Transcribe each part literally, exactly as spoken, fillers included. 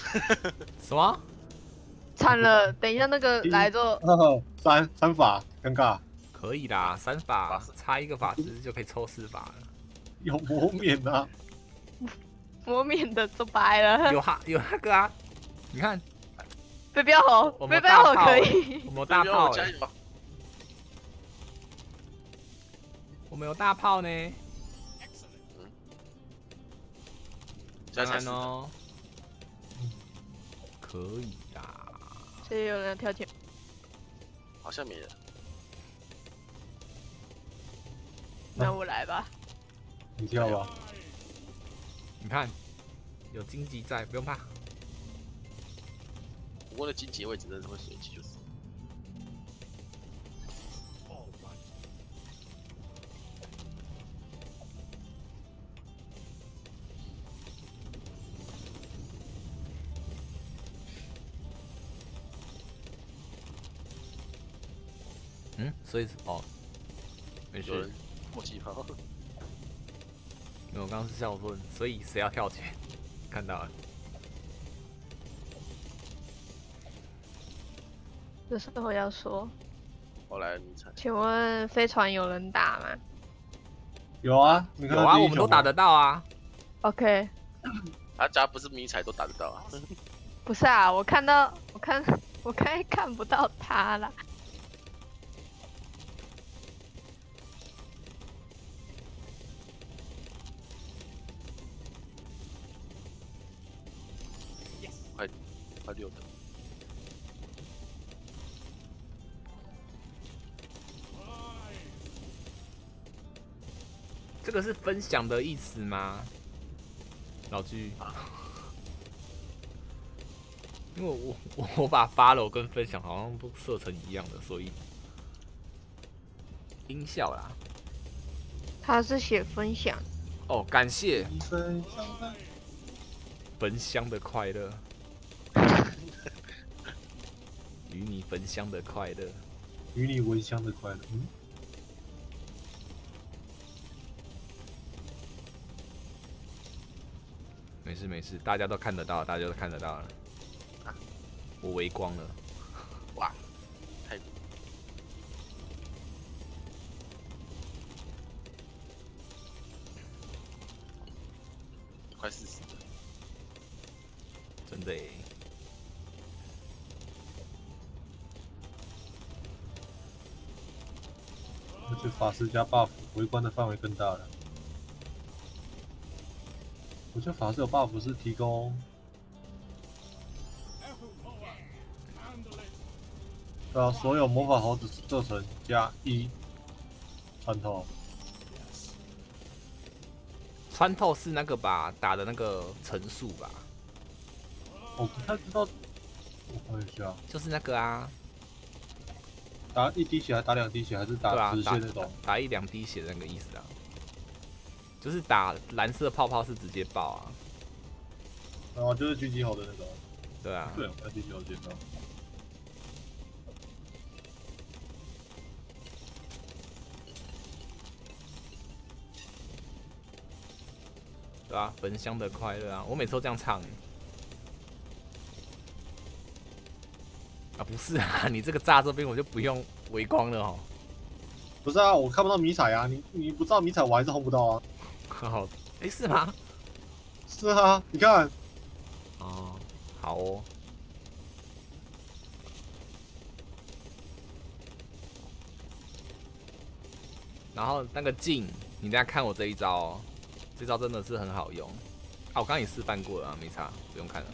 什么？ 惨了，等一下那个来之后， 三三法尴尬。 可以啦，三法差一个法师就可以抽四法了。 有魔免啊！ 磨免的都白了。 有哈有那个啊，你看， 飞镖猴， 我飞镖猴们大炮可以。 我们有大炮欸， 加油！ 我们有大炮呢。 加当然哦，可以啦。 所以有人要跳前， 好像没人。 那我来吧。 你跳吧。 你看，有荆棘在，不用怕。 不过那荆棘位置真的是会随机，就是。 嗯，所以哦，没事。 有人默契炮。 因为我刚刚是笑问，所以谁要跳前？看到了。 这时候要说， 我来迷彩。 请问飞船有人打吗有啊，你看有啊，我们都打得到啊。 ？OK， 他家不是迷彩都打得到啊。 不是啊，我看到，我看，我刚才看不到他了。 快快六的。 这个是分享的意思吗？老居，因为我我我把 follow 跟分享好像都设成一样的，所以音效啦。 他是写分享。 哦，感谢分享的焚香的快乐，与你焚香的快乐， 与你闻香的快乐。嗯， 没事没事，大家都看得到，大家都看得到了。 啊、 我微光了， 哇，太快四十了， 真的耶。 而且法师加 buff，围观的范围更大了。我觉得法师有 buff 是提供，对啊，所有魔法猴子射程加一穿透。 穿透是那个吧，打的那个层数吧， 我不太知道，我看一下， 就是那个啊， 打一滴血还打两滴血，还是对啊， 打直打线那种？ 打一两滴血的那个意思啊，就是打蓝色泡泡是直接爆啊， 然后就是狙击猴的那种。 对啊， 对，我看狙击猴介绍。 对啊，焚香的快乐啊，我每次都这样唱。啊，不是啊，你这个炸这边我就不用微光了哦。 不是啊，我看不到迷彩啊，你你不知道迷彩，我还是轰不到啊。 好，哎、欸，是吗？ 是啊，你看。 哦，好哦。然后那个镜，你等下看我这一招哦，这招真的是很好用。啊，我刚刚也示范过了啊，没差，不用看了。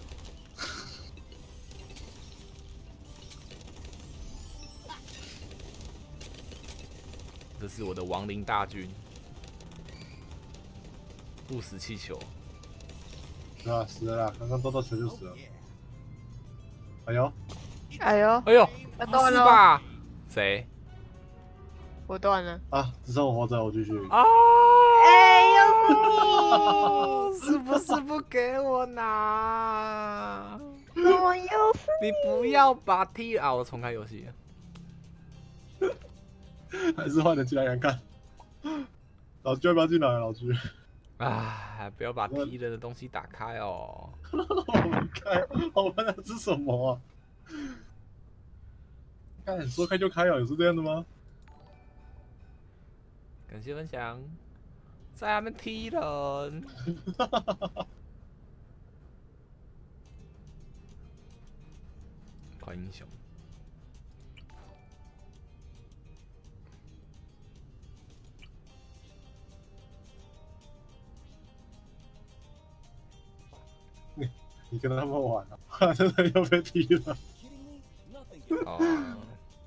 这是我的亡灵大军，不死气球。 是啊，死了啦！刚刚多多球就死了。哎呦， 哎呦， 哎呦， 要断了是吧？谁？ 我断了。 啊，只剩我活着，我继续。 啊！ 哎，又是你！ 是不是不给我拿？ 怎么又是你不要把 T 啊！我重开游戏。 还是换人进来看看。老居要不要进来？老居， 啊，不要把敌人的东西打开哦。 我们开，我们那是什么啊？看说开就开哦，有是这样的吗？ 感谢分享，在那边踢人。快英雄。 你跟他们玩啊，真的又被踢了。 哦，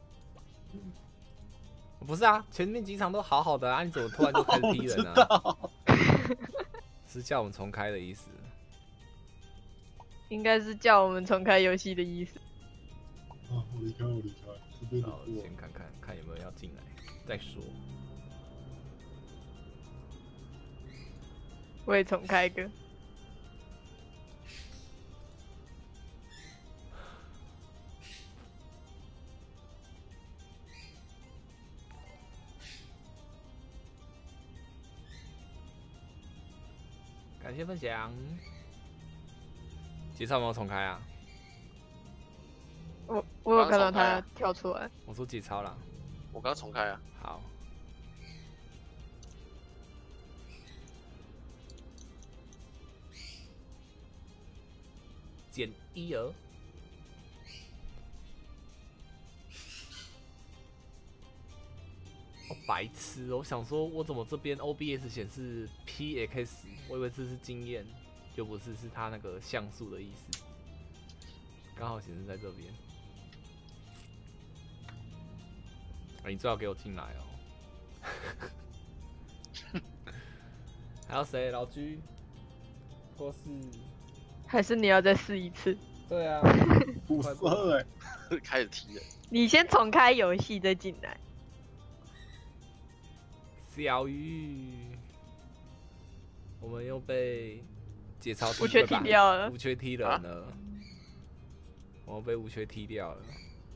不是啊，前面几场都好好的啊，你怎么突然就开始踢人啊？是叫我们重开的意思。 应该是叫我们重开游戏的意思。 啊，我离开，我离开，这边好，先看看看有没有要进来，再说。 我也重开一个。 感谢分享。节操有没有重开啊？ 我我有看到他刚重开啊跳出来。 我说节操啦。 我刚重开啊， 好。减一儿。哦，白痴！我想说，我怎么这边 O B S 显示 P X， 我以为这是经验，就不是，是它那个像素的意思，刚好显示在这边。啊，你最好给我进来哦。还有谁？老居，或是？ 还是你要再试一次？ 对啊， 五十二哎， 开始踢了。 你先重开游戏再进来。 小鱼，我们又被节操无缺踢掉了， 无缺踢人了，我们被无缺踢掉了。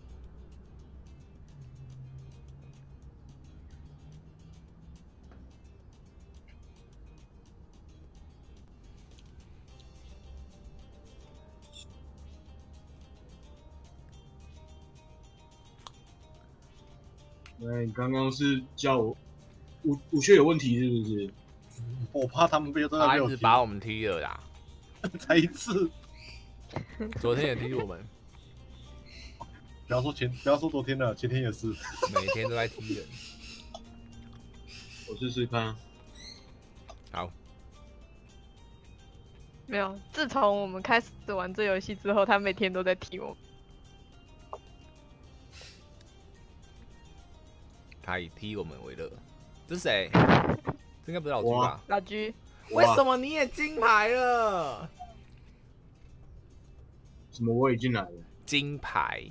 哎，你刚刚是叫我武武学有问题是不是？ 我怕他们被真的他一被我踢， 直把我们踢了啦， 才一次。 昨天也踢我们， 不要说前，不要说昨天了，前天也是。 每天都在踢人。 我试试看。 好， 没有，自从我们开始玩这游戏之后，他每天都在踢我。 他以踢我们为乐。这是谁？这应该不是老居吧？ 老居， 为什么你也金牌了？ 什么？我也进来了。 金牌。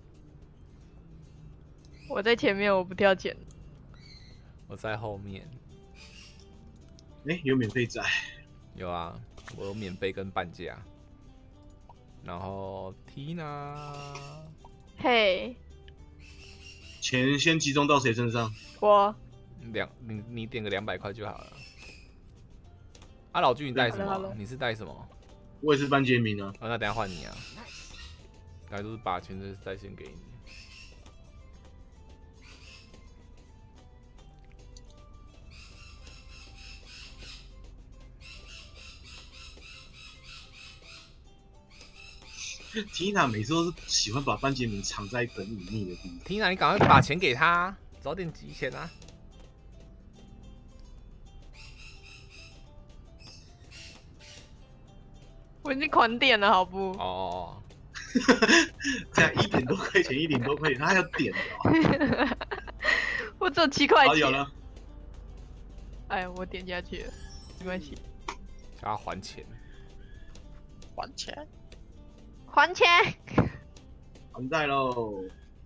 我在前面，我不跳捡。 我在后面。 哎、欸，有免费仔。 有啊，我有免费跟半价。然后 Tina， 嘿， 钱先集中到谁身上？ 我两你你点个两百块就好了。啊，老居你带什么？ Hello, hello. 你是带什么？ 我也是班杰明啊。 啊，那等一下换你啊。来，都是把钱的再先给你。 Tina 每次都是喜欢把班杰明藏在很隐秘的地方。 Tina，你赶快把钱给他，早点集钱啊！ 我已经狂点了，好不？ 哦， 这样一点多块钱，一点多块钱，他还要点的、哦。 我只有七块好， 钱。 有了。 哎，我点下去了，没关系。 叫他还钱。 还钱。 还钱！ 还债喽！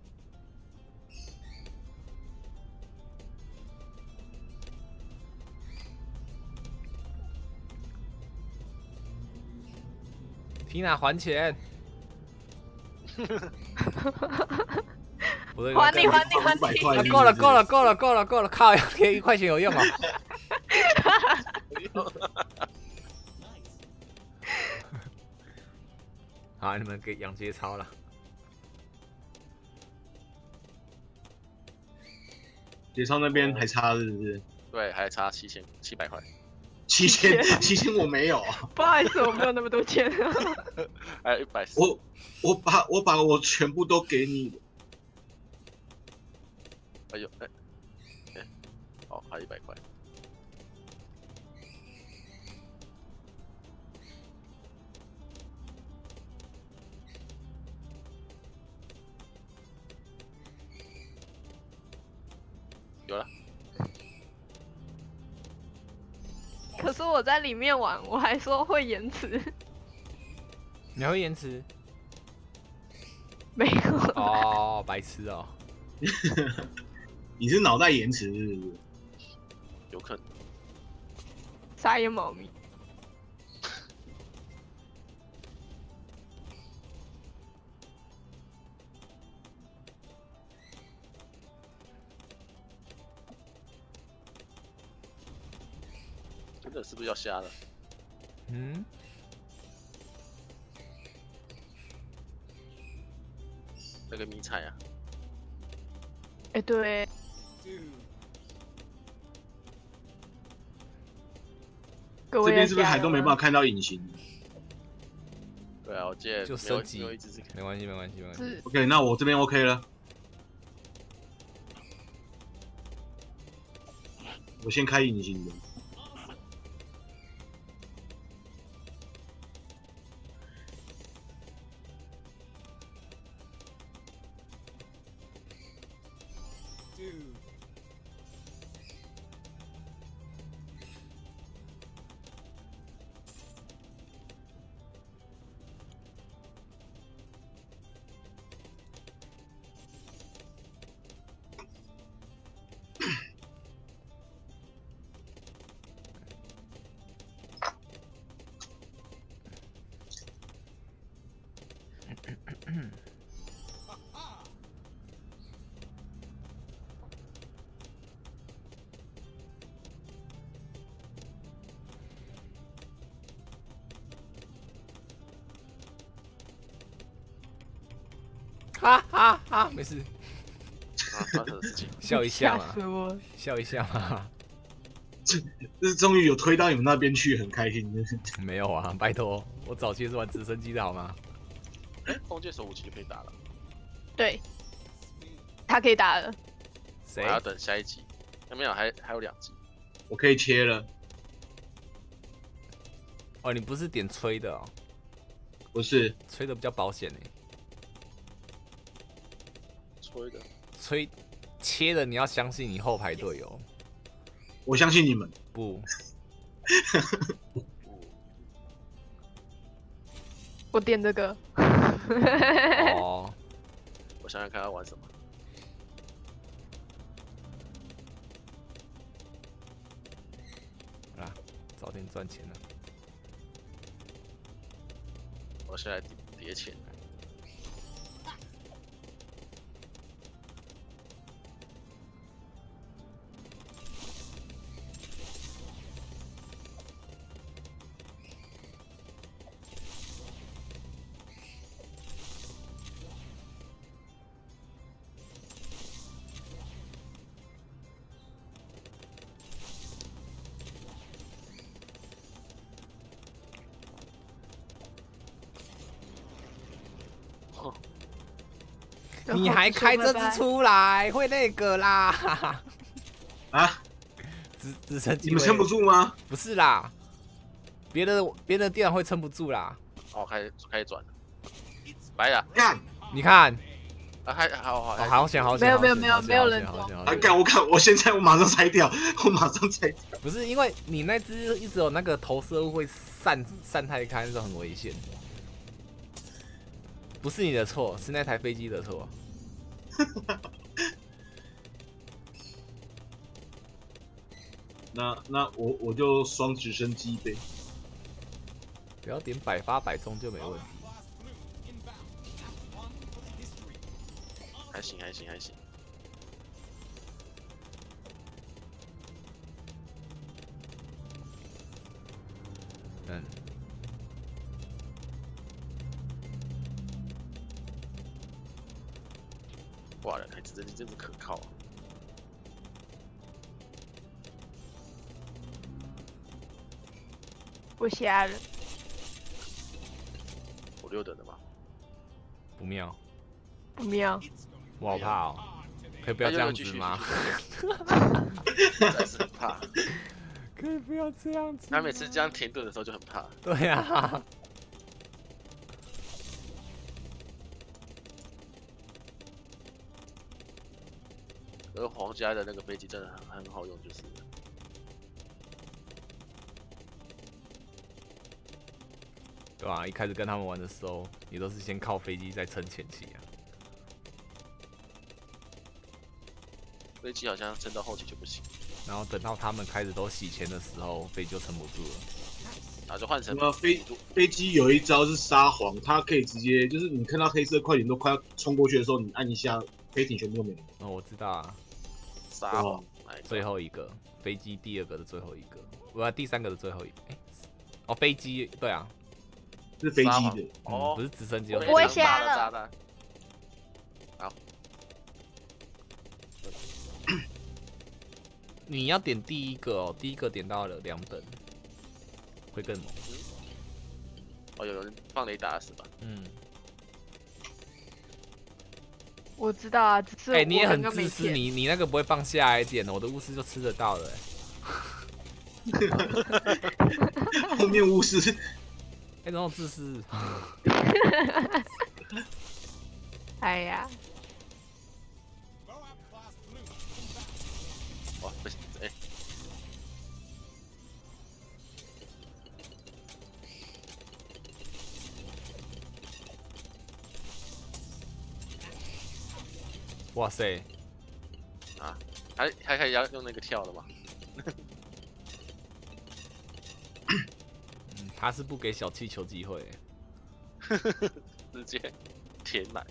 缇娜还钱！不对， 还你还你还你！ 啊够了够了够了够了够了！靠，给一块钱有用吗？ 好，你们给养节操了。 节操那边还差是不是？ 对，还差七千七百块， 七千七千我没有， 不好意思，我没有那么多钱。 还有一百四。 我我把我把我全部都给你了。 哎呦，哎、哎，好，还有一百块。有了， 可是我在里面玩，我还说会延迟， 你还会延迟？ 没有。 哦，白痴哦。 你是脑袋延迟是不是？ 有可能。 傻眼猫咪。 真的是不是要瞎了？ 嗯， 那个迷彩啊， 哎、对，各位这边是不是要加油啊还都没办法看到隐形对啊，我记得就没有升级没有一直是没关系，没关系，没关系。 是 ？OK，那我这边 OK 了。我先开隐形的。 哈哈哈，没事， 啊，发生的事情。 笑一下吓嘛， 死我！ 笑一下嘛。 这是终于有推到你们那边去，很开心。真是没有啊，拜托，我早期是玩直升机的好吗？ 哎，弓箭手武器就可以打了， 对，他可以打了。 我谁还？要等下一集。有没有？还还有两集。 我可以切了， 哦，你不是点吹的哦， 不是吹的比较保险呢。 吹的。 吹切的你要相信你后排队友， 我相信你们。 不， 我点这个。 哦， 我想想看要玩什么。 啊，早点赚钱了。 我现在叠钱。 你还开这只出来，会那个啦。 啊？ 直直升机你们撑不住吗？ 不是啦，别的别的电脑会撑不住啦。 哦，开始开始转了。白了。 干！ 你看， 啊，还好好哦，好险好险， 没有好险没有好险好险没有没有人啊好险好险干！我看我现在我马上拆掉，我马上拆掉。 不是因为你那只一直有那个投射物会散散开开，那种很危险。不是你的错，是那台飞机的错。 那那我我就双直升机呗。 不要点百发百中就没问题。 还行还行还行。 嗯， 哇，两台直升机真是可靠、啊。 不吓人。 五六等的吗？ 不妙， 不妙。 我好怕哦，可以不要这样子吗？ 实在是很怕。 可以不要这样子。 他每次这样停顿的时候就很怕。 对呀、啊。 而皇家的那个飞机真的很很好用，就是了。 对吧、啊？一开始跟他们玩的时候，也都是先靠飞机再撑前期啊。 飞机好像撑到后期就不行， 然后等到他们开始都洗钱的时候，飞机就撑不住了。 然后就换成什么飞飞机有一招是沙皇，它可以直接就是你看到黑色快点都快要冲过去的时候，你按一下飞艇全部都没了。 哦，我知道啊。 沙皇， 最后一个飞机，第二个的最后一个，不，第三个的最后一个。哎、欸，哦，飞机，对啊， 是飞机的， 哦、嗯，不是直升机。 我不会瞎了。 好， 你要点第一个哦，第一个点到了两等，会更猛。 嗯、哦，有人放雷达是吧？ 嗯。 我知道啊，只是哎、欸，你也很自私，你你那个不会放下来点，我的巫师就吃得到了、 欸。后面巫师， 哎、欸，那种自私。 哎呀， 哇，不行，哎、欸。 哇塞！ 啊，还还可以要用那个跳的吗？ 嗯，他是不给小气球机会， 直接填满。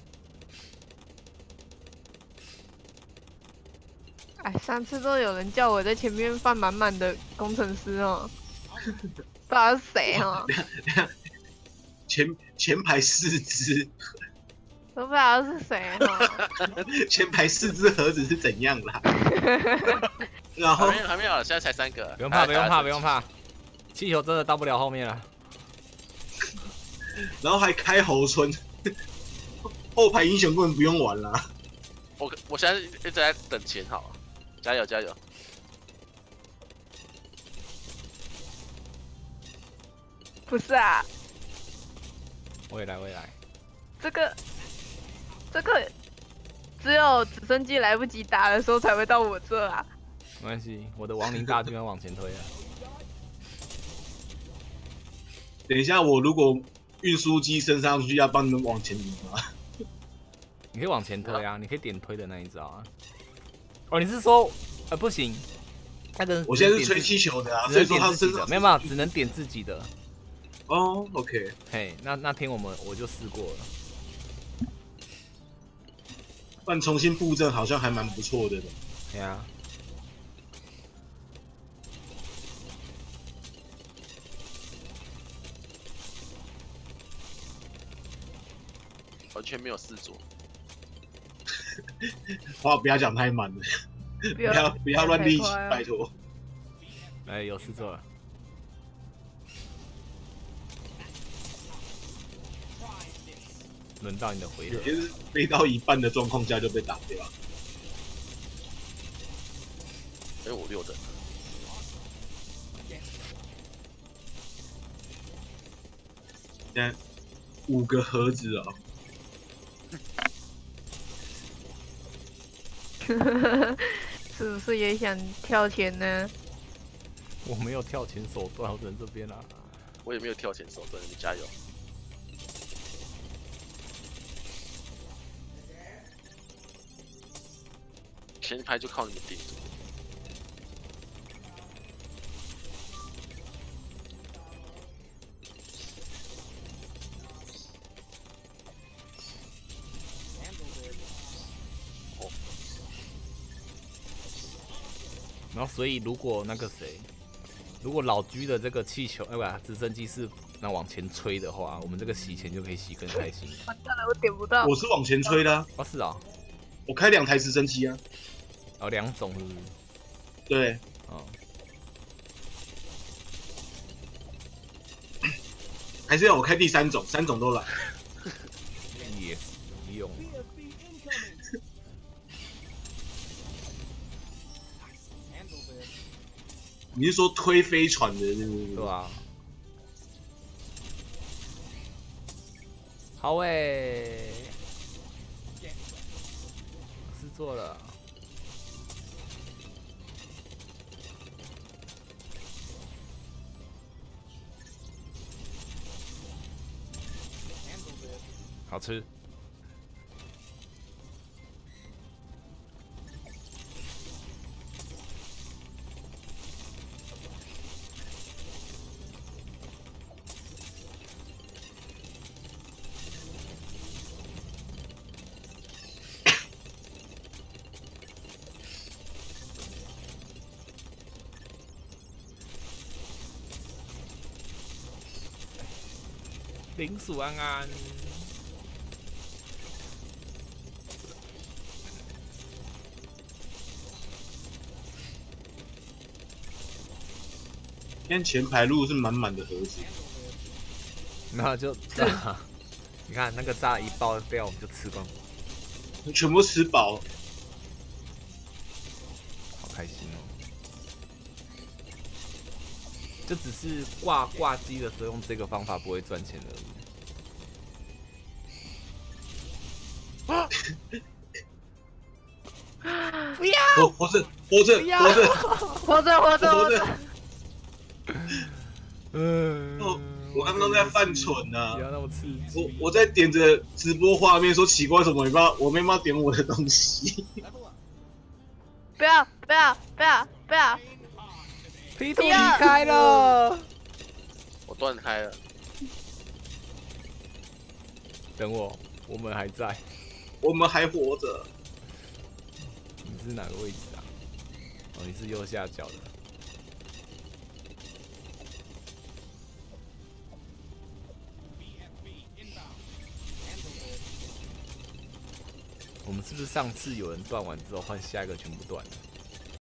哎，上次都有人叫我在前面放满满的工程师哦，不知道是谁哦。 前前排四只。 都不知道是谁哈。 前排四只盒子是怎样啦？然后还没有还没有，现在才三个。 不用怕，不用怕，不用怕，气球真的到不了后面了。 然后还开猴村，后排英雄根本不用玩啦。 我我现在一直在等钱，好，加油加油！ 不是啊， 我也来，我也来。 这个。这个只有直升机来不及打的时候才会到我这啊。 没关系，我的亡灵大军要往前推了。 等一下，我如果运输机升上去，要帮你们往前移吗？ 你可以往前推啊，你可以点推的那一招啊。哦，你是说，呃，不行，那个我现在是吹气球的啊，所以说他身上没有办法，只能点自己的。 哦 ，OK， 嘿，那那天我们我就试过了。 不然重新布阵好像还蛮不错的。 对啊。 完全没有四组。 话不要讲太满了，不要不要乱力气，拜托。 哎，有事做了。轮到你的回合， 也是飞到一半的状况下就被打掉。 哎，我六的。 现在五个盒子哦。 是不是也想跳钱呢？ 我没有跳钱手段，我只能这边啊。 我也没有跳钱手段，你加油。前排就靠你们顶住。 然后，所以如果那个谁， 如果老居的这个气球，哎呀，直升机是那往前吹的话，我们这个洗钱就可以洗更开心。 完蛋了，我点不到。 我是往前吹的、啊， 哦，是啊， 我开两台直升机啊。 哦，两种是不是？ 对， 哦， 还是要我开第三种，三种都来。 也是有用。 你是说推飞船的，是不是？ 对啊。好诶、是做了。好吃。林鼠安安， 今天前排路是满满的盒子， 那就炸。你看那个炸一爆掉，我们就吃光， 全部吃饱。 好开心哦！就只是挂挂机的时候用这个方法不会赚钱而已。不要！ 活活着，活着， 不要活着， 活着活着活着活着。。 嗯， 哦我刚刚在犯蠢呢、 不要那么刺激。 我我在点着直播画面说奇怪，什么没办法，我没办法点我的东西。 不要不要不要不要！ P 图离开了， 我断开了。 等我，我们还在。 我们还活着。 你是哪个位置啊？哦，你是右下角的。我们是不是上次有人断完之后换下一个全部断了？